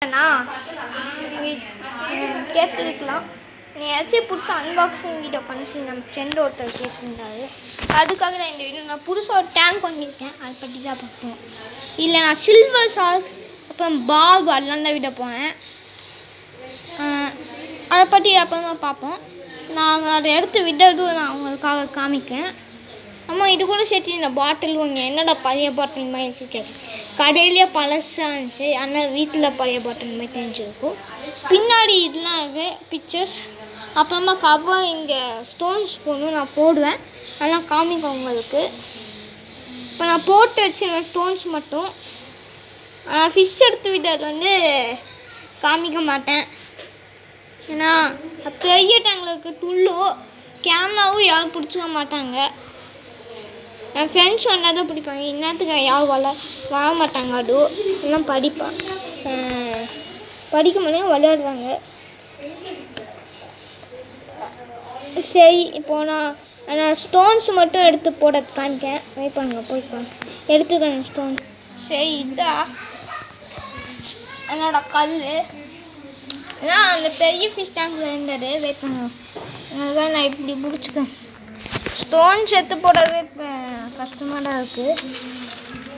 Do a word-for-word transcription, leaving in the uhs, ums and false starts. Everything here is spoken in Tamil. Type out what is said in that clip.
நீங்கள் கேட்டுருக்கலாம். நீ ஏதாச்சும் புதுசாக அன்பாக்சிங் வீடியோ பண்ண சொல்லி நம்ம ஃப்ரெண்ட் ஒருத்தர் கேட்டிருந்தாரு. அதுக்காக நான் இந்த வீடியோ நான் புதுசாக ஒரு டேங்க் வாங்கியிருக்கேன். அதை பற்றி தான் பார்ப்போம். இல்லை நான் சில்வர் ஷார்க் அப்புறம் பால் அதெல்லாம் தான் விட போனேன். அதை பற்றி அப்புறமா பார்ப்போம். நான் அதை எடுத்து விட்டதும் நான் அவங்களுக்காக காமிக்கிறேன். அம்மா இது கூட சேர்த்து இந்த பாட்டில் ஒன்று என்னடா பழைய பாட்டில் மாதிரி இருக்குது கேட்கு. கடையிலேயே பழசாக இருந்துச்சு. ஆனால் வீட்டில் பழைய பாட்டில் மாதிரி தெரிஞ்சிருக்கும். பின்னாடி இதெல்லாம் இருக்குது பிக்சர்ஸ். அப்புறமா கவர் இங்கே ஸ்டோன்ஸ் போடணும் நான் போடுவேன். அதெல்லாம் காமிக்கும் உங்களுக்கு. இப்போ நான் போட்டு வச்சுருவேன் ஸ்டோன்ஸ் மட்டும். ஃபிஷ் எடுத்து விட்டது வந்து காமிக்க மாட்டேன். ஏன்னா பெரிய டேங்களுக்கு துள்ளோ கேமராவும் யாரும் பிடிச்சிக்க மாட்டாங்க. என் ஃப்ரெண்ட்ஸ் ஒன்றா தான் பிடிப்பாங்க. இன்னத்துக்கு யாரும் வள வர மாட்டாங்க. அதுவும் எல்லாம் படிப்பான் படிக்க முடியும் விளையாடுவாங்க. சரி இப்போ நான் நான் ஸ்டோன்ஸ் மட்டும் எடுத்து போட காமிக்கேன். வைப்பாங்க போய்ப்பாங்க எடுத்துக்கணும் ஸ்டோன். சரி இதான் என்னோட கல். ஏன்னா அந்த பெரிய ஃபிஷ் டேங்கில் இருந்தது. வெயிட் பண்ணுவோம். அதுதான் நான் இப்படி பிடிச்சிக்கேன். ஸ்டோன்ஸ் எடுத்து போடுறது இப்போ கஷ்டமாக தான் இருக்குது.